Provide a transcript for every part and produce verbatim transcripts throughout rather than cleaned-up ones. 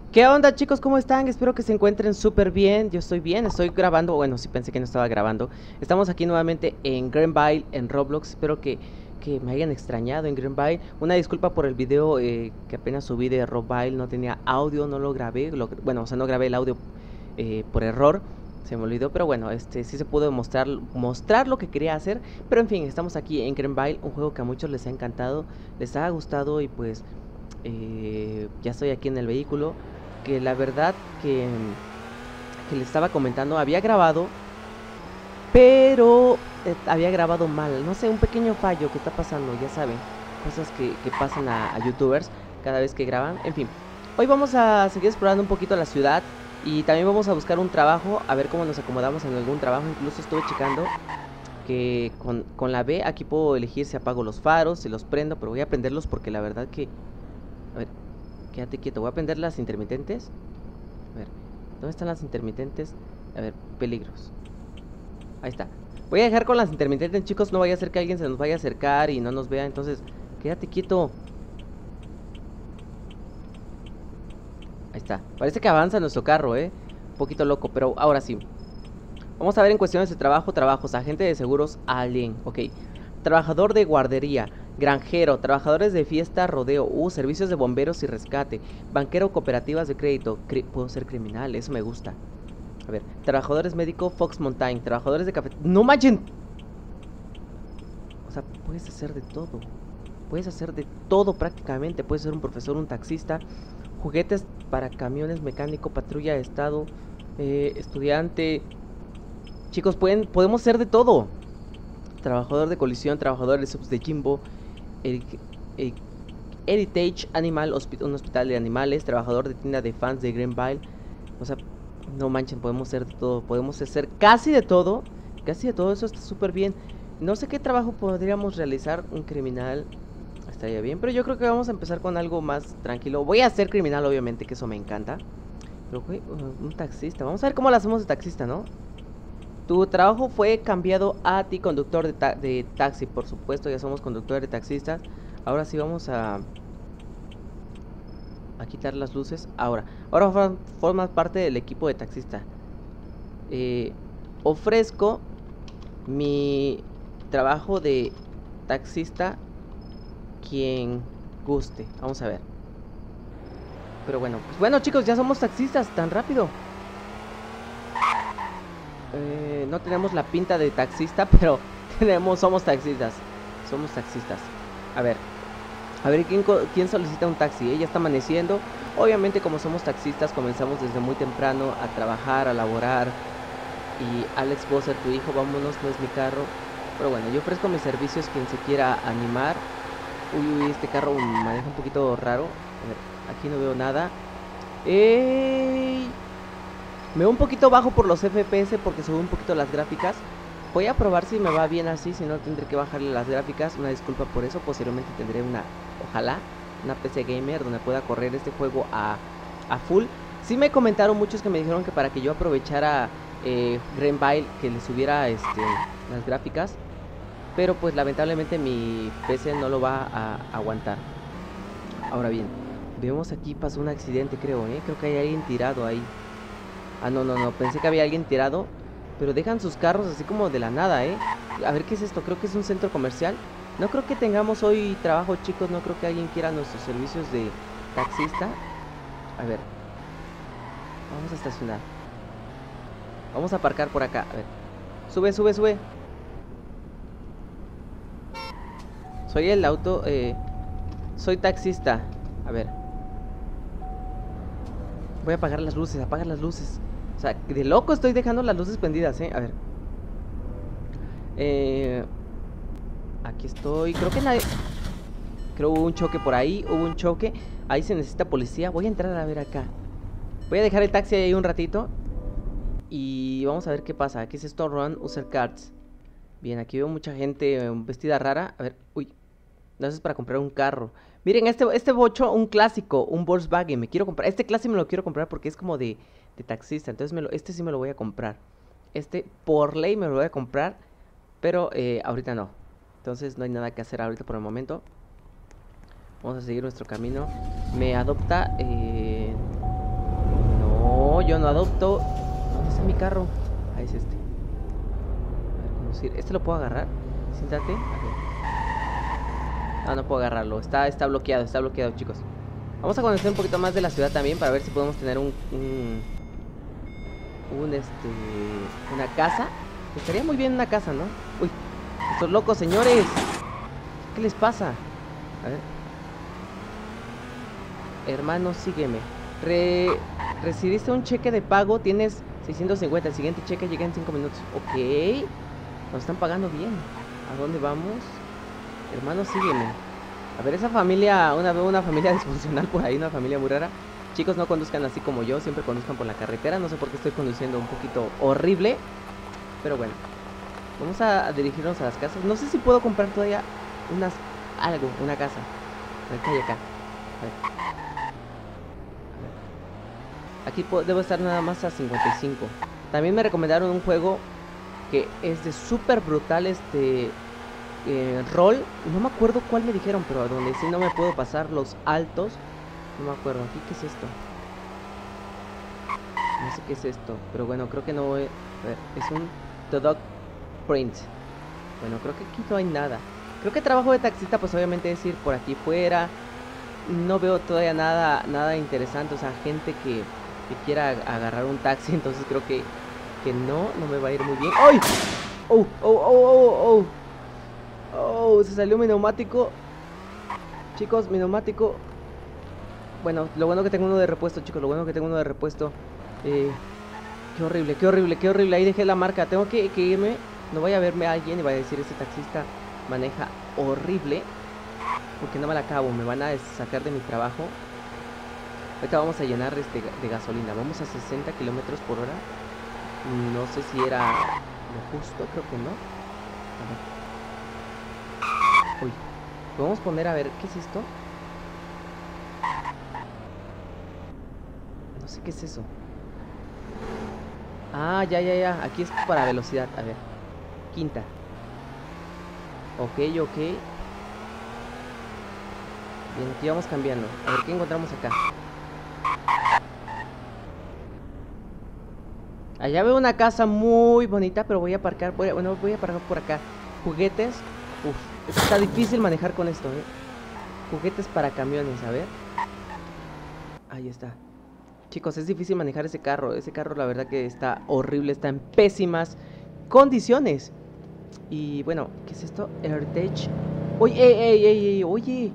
¿Qué onda, chicos? ¿Cómo están? Espero que se encuentren súper bien. Yo estoy bien, estoy grabando. Bueno, sí pensé que no estaba grabando. Estamos aquí nuevamente en Greenville, en Roblox. Espero que, que me hayan extrañado en Greenville. Una disculpa por el video eh, que apenas subí de Roblox. No tenía audio, no lo grabé. Lo, bueno, o sea, no grabé el audio eh, por error. Se me olvidó, pero bueno, este sí se pudo mostrar, mostrar lo que quería hacer. Pero en fin, estamos aquí en Greenville, un juego que a muchos les ha encantado, les ha gustado y pues eh, ya estoy aquí en el vehículo. Que la verdad que, que le estaba comentando, había grabado, pero eh, había grabado mal. No sé, un pequeño fallo que está pasando, ya saben. Cosas que, que pasan a, a youtubers cada vez que graban. En fin, hoy vamos a seguir explorando un poquito la ciudad. Y también vamos a buscar un trabajo, a ver cómo nos acomodamos en algún trabajo. Incluso estuve checando que con, con la B aquí puedo elegir si apago los faros, si los prendo. Pero voy a prenderlos porque la verdad que... A ver, quédate quieto, voy a prender las intermitentes. A ver, ¿dónde están las intermitentes? A ver, peligros. Ahí está. Voy a dejar con las intermitentes, chicos. No vaya a ser que alguien se nos vaya a acercar y no nos vea. Entonces, quédate quieto. Ahí está. Parece que avanza nuestro carro, eh. Un poquito loco, pero ahora sí. Vamos a ver en cuestiones de trabajo, trabajos. Agente de seguros, alien. Ok. Trabajador de guardería, granjero, trabajadores de fiesta, rodeo, uh, servicios de bomberos y rescate, banquero, cooperativas de crédito. Cri Puedo ser criminal, eso me gusta. A ver, trabajadores médico, Fox Mountain, trabajadores de café. ¡No manchen! O sea, puedes hacer de todo. Puedes hacer de todo prácticamente. Puedes ser un profesor, un taxista, juguetes para camiones, mecánico, patrulla de estado, eh, estudiante. Chicos, pueden, podemos ser de todo. Trabajador de colisión, trabajador de subs de Jimbo, el, el Heritage Animal, hospi un hospital de animales, trabajador de tienda de fans de Greenville. O sea, no manchen, podemos hacer de todo, podemos hacer casi de todo, casi de todo, eso está súper bien. No sé qué trabajo podríamos realizar un criminal, estaría bien, pero yo creo que vamos a empezar con algo más tranquilo. Voy a ser criminal, obviamente, que eso me encanta. Pero, güey, uh, un taxista, vamos a ver cómo lo hacemos de taxista, ¿no? Tu trabajo fue cambiado a ti, conductor de, ta de taxi, por supuesto, ya somos conductores de taxistas. Ahora sí vamos a... a quitar las luces. Ahora, ahora formas parte del equipo de taxista. Eh, ofrezco mi trabajo de taxista quien guste. Vamos a ver. Pero bueno, pues bueno, chicos, ya somos taxistas tan rápido. Eh, no tenemos la pinta de taxista, pero tenemos, somos taxistas. Somos taxistas. A ver, a ver quién, quién solicita un taxi. ¿Eh? Ya está amaneciendo. Obviamente, como somos taxistas, comenzamos desde muy temprano a trabajar, a laborar. Y Alex Bosser, tu hijo, vámonos, no es mi carro. Pero bueno, yo ofrezco mis servicios quien se quiera animar. Uy, uy, este carro maneja un poquito raro. A ver, aquí no veo nada. ¡Ey! Me veo un poquito bajo por los F P S porque sube un poquito las gráficas. Voy a probar si me va bien así, si no tendré que bajarle las gráficas. Una disculpa por eso, posiblemente tendré una, ojalá, una P C gamer donde pueda correr este juego a, a full. Sí me comentaron muchos que me dijeron que para que yo aprovechara eh, Greenville, que le subiera este, las gráficas. Pero pues lamentablemente mi P C no lo va a aguantar. Ahora bien, vemos aquí pasó un accidente, creo, ¿eh? Creo que hay alguien tirado ahí. Ah, no, no, no, pensé que había alguien tirado. Pero dejan sus carros así como de la nada, ¿eh? A ver, ¿qué es esto? Creo que es un centro comercial. No creo que tengamos hoy trabajo, chicos. No creo que alguien quiera nuestros servicios de taxista. A ver, vamos a estacionar. Vamos a aparcar por acá, a ver. Sube, sube, sube. Soy el auto, eh... soy taxista. A ver. Voy a apagar las luces, apaga las luces. O sea, de loco estoy dejando las luces prendidas, ¿eh? A ver. Eh... Aquí estoy. Creo que nadie... Creo hubo un choque por ahí. Hubo un choque. Ahí se necesita policía. Voy a entrar a ver acá. Voy a dejar el taxi ahí un ratito. Y vamos a ver qué pasa. ¿Qué es esto? Run User Cards. Bien, aquí veo mucha gente vestida rara. A ver, uy. No, eso es para comprar un carro. Miren, este, este bocho, un clásico. Un Volkswagen. Me quiero comprar. Este clásico me lo quiero comprar porque es como de, de taxista. Entonces me lo, este sí me lo voy a comprar. Este por ley me lo voy a comprar. Pero eh, ahorita no. Entonces no hay nada que hacer ahorita por el momento. Vamos a seguir nuestro camino. Me adopta... Eh... yo no adopto. ¿Dónde está mi carro? Ah, es este. A ver, conducir. ¿Este lo puedo agarrar? Siéntate. A ver. No, no puedo agarrarlo. Está, está bloqueado, está bloqueado, chicos. Vamos a conocer un poquito más de la ciudad también para ver si podemos tener un... un, un este... una casa. Estaría muy bien una casa, ¿no? Uy, estos locos, señores. ¿Qué les pasa? A ver. Hermano, sígueme. Re... Recibiste un cheque de pago. Tienes seiscientos cincuenta. El siguiente cheque llega en cinco minutos. Ok. Nos están pagando bien. ¿A dónde vamos? Hermano, sígueme. A ver, esa familia, una, una familia disfuncional por ahí, una familia muy rara. Chicos, no conduzcan así como yo, siempre conduzcan por la carretera. No sé por qué estoy conduciendo un poquito horrible, pero bueno. Vamos a dirigirnos a las casas. No sé si puedo comprar todavía unas, algo, una casa. A ver qué hay acá. A ver. A ver. Aquí debo estar nada más a cincuenta y cinco. También me recomendaron un juego que es de súper brutal, este... Eh, rol, no me acuerdo cuál me dijeron, pero a donde sí no me puedo pasar los altos. No me acuerdo, aquí qué es esto. No sé qué es esto, pero bueno, creo que no voy. A ver, es un The Dog Print. Bueno, creo que aquí no hay nada. Creo que trabajo de taxista, pues obviamente es ir por aquí fuera. No veo todavía nada, nada interesante, o sea, gente que, que quiera agarrar un taxi, entonces creo que, que no, no me va a ir muy bien. ¡Ay! ¡Oh, oh, oh, oh, oh! Oh, se salió mi neumático. Chicos, mi neumático. Bueno, lo bueno que tengo uno de repuesto, chicos. Lo bueno que tengo uno de repuesto. eh, Qué horrible, qué horrible, qué horrible. Ahí dejé la marca, tengo que, que irme. No vaya a verme a alguien y vaya a decir: este taxista maneja horrible, porque no me la acabo, me van a sacar de mi trabajo. Ahorita vamos a llenar este de gasolina. Vamos a sesenta kilómetros por hora. No sé si era lo justo, creo que no. A ver. Uy, podemos poner, a ver, ¿qué es esto? No sé qué es eso. Ah, ya, ya, ya. Aquí es para velocidad, a ver. Quinta. Ok, ok. Bien, aquí vamos cambiando. A ver, ¿qué encontramos acá? Allá veo una casa muy bonita, pero voy a aparcar, voy a, bueno, voy a aparcar por acá. Juguetes. Uf, está difícil manejar con esto, eh. Juguetes para camiones, a ver. Ahí está. Chicos, es difícil manejar ese carro. Ese carro la verdad que está horrible, está en pésimas condiciones. Y bueno, ¿qué es esto? Heritage. Oye, ey, ey, ey, ey, oye.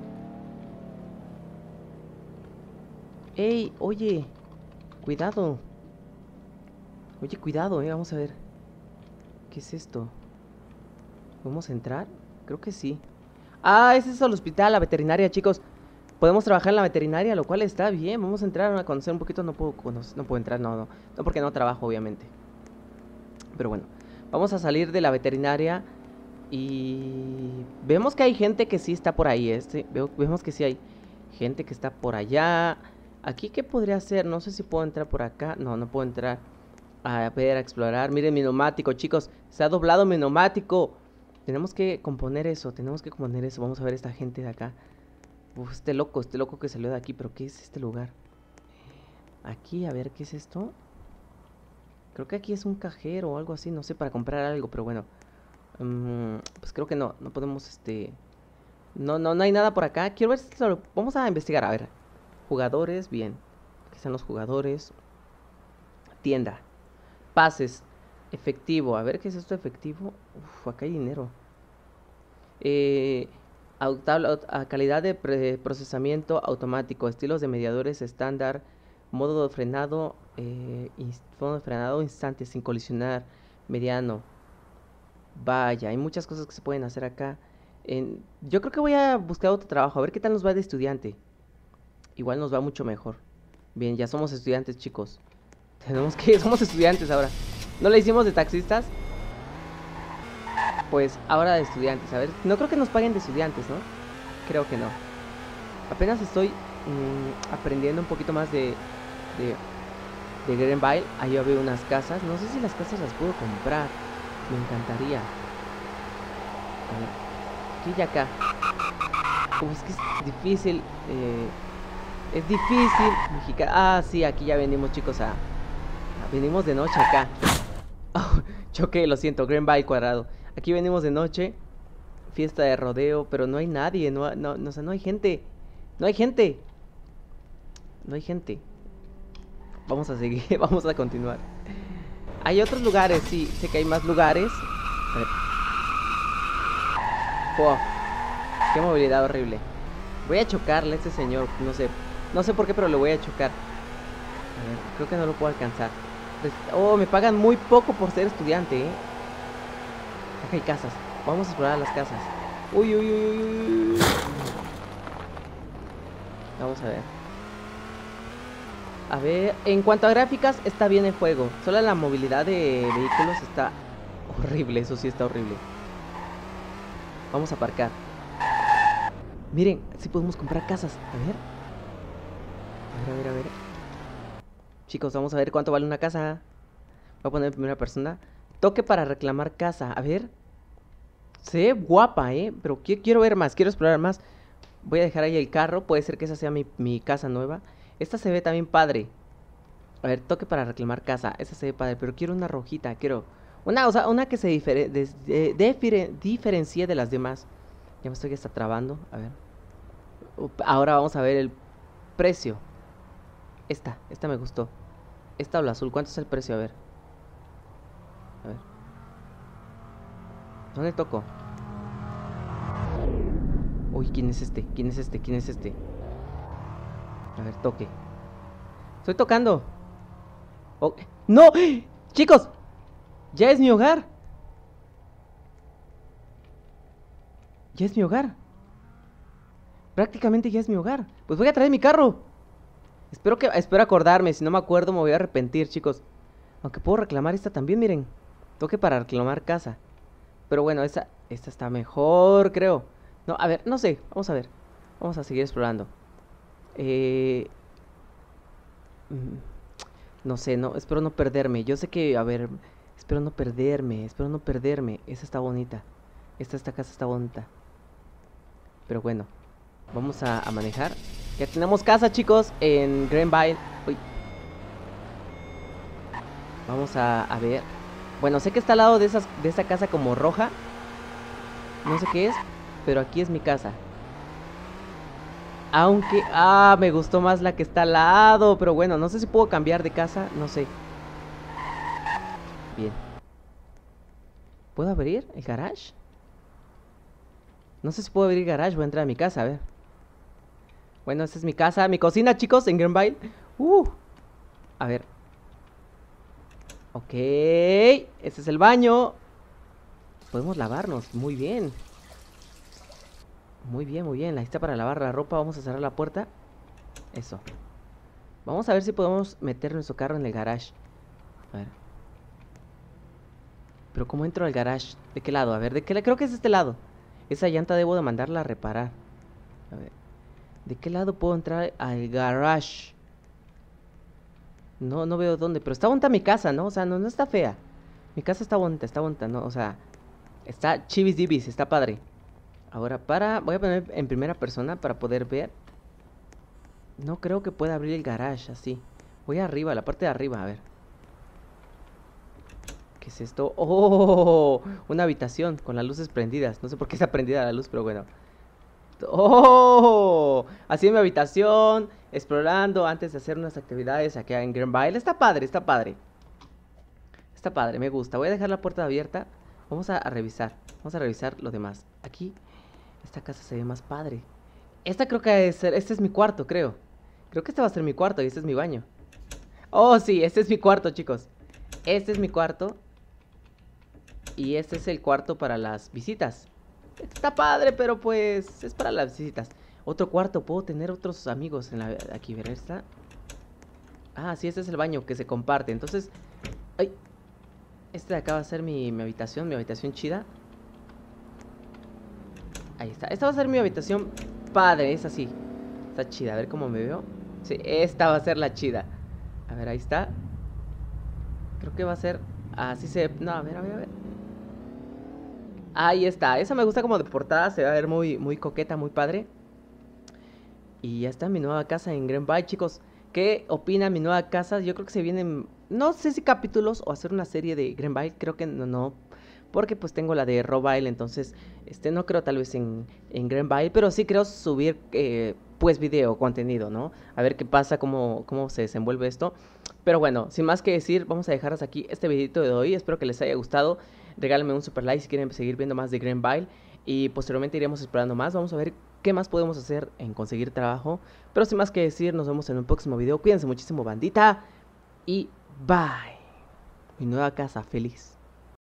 Ey, oye. Cuidado. Oye, cuidado, eh, vamos a ver. ¿Qué es esto? ¿Podemos entrar? Creo que sí. Ah, ese es el hospital, la veterinaria, chicos. Podemos trabajar en la veterinaria, lo cual está bien. Vamos a entrar a conocer un poquito. No puedo conocer, no puedo entrar, no, no. No porque no trabajo, obviamente. Pero bueno, vamos a salir de la veterinaria. Y vemos que hay gente que sí está por ahí. Este, veo, vemos que sí hay gente que está por allá. Aquí, ¿qué podría hacer? No sé si puedo entrar por acá. No, no puedo entrar. A ver, a explorar. Miren mi neumático, chicos. Se ha doblado mi neumático. Tenemos que componer eso. Tenemos que componer eso. Vamos a ver esta gente de acá. Uf, este loco, este loco que salió de aquí. Pero ¿qué es este lugar? Aquí, a ver, ¿qué es esto? Creo que aquí es un cajero o algo así. No sé, para comprar algo, pero bueno. Um, pues creo que no. No podemos, este... No, no, no hay nada por acá. Quiero ver si lo... Vamos a investigar, a ver. Jugadores, bien. Aquí están los jugadores. Tienda. Pases. Efectivo. A ver, ¿qué es esto efectivo? Uf, acá hay dinero. Eh... A calidad de procesamiento automático, estilos de mediadores estándar, modo de frenado, eh, modo de frenado instante sin colisionar, mediano. Vaya, hay muchas cosas que se pueden hacer acá. En, yo creo que voy a buscar otro trabajo, a ver qué tal nos va de estudiante. Igual nos va mucho mejor. Bien, ya somos estudiantes, chicos. Tenemos que, somos estudiantes ahora. ¿No le hicimos de taxistas? Pues ahora de estudiantes, a ver, no creo que nos paguen de estudiantes, ¿no? Creo que no. Apenas estoy mmm, aprendiendo un poquito más de de, de Greenville. Ahí yo veo unas casas, no sé si las casas las puedo comprar. Me encantaría. A ver, aquí y acá. Uf, es que es difícil, eh, es difícil. Mexica... Ah, sí, aquí ya venimos, chicos, a, venimos de noche acá. Oh, choqué, lo siento, Greenville cuadrado. Aquí venimos de noche. Fiesta de rodeo, pero no hay nadie, no, no, no, o sea, no hay gente. No hay gente. No hay gente. Vamos a seguir, vamos a continuar. Hay otros lugares, sí, sé que hay más lugares. A ver. Wow. Qué movilidad horrible. Voy a chocarle a este señor, no sé. No sé por qué, pero le voy a chocar. A ver, creo que no lo puedo alcanzar. Oh, me pagan muy poco por ser estudiante, ¿eh? Acá hay casas. Vamos a explorar las casas. Uy, uy, uy, uy, uy. Vamos a ver. A ver, en cuanto a gráficas, está bien el juego. Solo la movilidad de vehículos está horrible. Eso sí está horrible. Vamos a aparcar. Miren, si podemos comprar casas. A ver. A ver, a ver, a ver. Chicos, vamos a ver cuánto vale una casa. Voy a poner en primera persona. Toque para reclamar casa. A ver. Se ve guapa, ¿eh? Pero qu quiero ver más, quiero explorar más. Voy a dejar ahí el carro. Puede ser que esa sea mi, mi casa nueva. Esta se ve también padre. A ver, toque para reclamar casa. Esa se ve padre, pero quiero una rojita. Quiero una, o sea, una que se difere, de, de, de, diferencie de las demás. Ya me estoy que está trabando. A ver. Ahora vamos a ver el precio. Esta, esta me gustó. Esta o la azul, ¿cuánto es el precio? A ver. A ver. ¿Dónde toco? Uy, ¿quién es este? ¿Quién es este? ¿Quién es este? A ver, toque. Estoy tocando. Oh, ¡no! Chicos, ya es mi hogar. Ya es mi hogar. Prácticamente ya es mi hogar. Pues voy a traer mi carro. Espero que, espero acordarme. Si no me acuerdo me voy a arrepentir, chicos. Aunque puedo reclamar esta también, miren. Toque para reclamar casa. Pero bueno, esta, esta está mejor, creo. No, a ver, no sé. Vamos a ver. Vamos a seguir explorando. Eh... No sé, no, espero no perderme. Yo sé que, a ver, espero no perderme. Espero no perderme. Esta está bonita. Esta, esta casa está bonita. Pero bueno, vamos a, a manejar. Ya tenemos casa, chicos, en Greenville. Uy. Vamos a, a ver. Bueno, sé que está al lado de, esas, de esa casa como roja. No sé qué es, pero aquí es mi casa. Aunque, ah, me gustó más la que está al lado. Pero bueno, no sé si puedo cambiar de casa, no sé. Bien. ¿Puedo abrir el garage? No sé si puedo abrir el garage, voy a entrar a mi casa, a ver. Bueno, esta es mi casa, mi cocina, chicos, en Greenville. Uh, a ver. Ok, este es el baño. Podemos lavarnos, muy bien. Muy bien, muy bien, ahí está para lavar la ropa. Vamos a cerrar la puerta. Eso. Vamos a ver si podemos meter nuestro carro en el garage. A ver. Pero ¿cómo entro al garage? ¿De qué lado? A ver, ¿de qué lado? Creo que es de este lado. Esa llanta debo de mandarla a reparar. A ver. ¿De qué lado puedo entrar al garage? No, no veo dónde. Pero está bonita mi casa, ¿no? O sea, no, no está fea. Mi casa está bonita, está bonita, ¿no? O sea, está chivis divis, está padre. Ahora para... Voy a poner en primera persona para poder ver. No creo que pueda abrir el garage así. Voy arriba, a la parte de arriba, a ver. ¿Qué es esto? ¡Oh! Una habitación con las luces prendidas. No sé por qué está prendida la luz, pero bueno. ¡Oh! Así en mi habitación, explorando antes de hacer unas actividades aquí en Greenville. Está padre, está padre. Está padre, me gusta. Voy a dejar la puerta abierta. Vamos a, a revisar. Vamos a revisar lo demás. Aquí, esta casa se ve más padre. Esta creo que es, este es mi cuarto, creo. Creo que este va a ser mi cuarto y este es mi baño. Oh, sí, este es mi cuarto, chicos. Este es mi cuarto. Y este es el cuarto para las visitas. Está padre, pero pues es para las visitas. Otro cuarto, puedo tener otros amigos en la, aquí, ver esta. Ah, sí, este es el baño que se comparte. Entonces, ay, este de acá va a ser mi, mi habitación, mi habitación chida. Ahí está, esta va a ser mi habitación padre, es así. Está chida, a ver cómo me veo. Sí, esta va a ser la chida. A ver, ahí está. Creo que va a ser, así se... No, a ver, a ver, a ver. Ahí está, esa me gusta como de portada. Se va a ver muy, muy coqueta, muy padre. Y ya está mi nueva casa en Greenville, chicos. ¿Qué opina mi nueva casa? Yo creo que se vienen, no sé si capítulos o hacer una serie de Greenville, creo que no, no, porque pues tengo la de Robile, entonces este no creo tal vez en, en Greenville, pero sí creo subir eh, pues video, contenido, ¿no? A ver qué pasa, cómo, cómo se desenvuelve esto. Pero bueno, sin más que decir, vamos a dejaros aquí este videito de hoy, espero que les haya gustado, regálenme un super like si quieren seguir viendo más de Greenville y posteriormente iremos explorando más, vamos a ver qué más podemos hacer en conseguir trabajo. Pero sin más que decir, nos vemos en un próximo video. Cuídense muchísimo, bandita. Y bye. Mi nueva casa, feliz.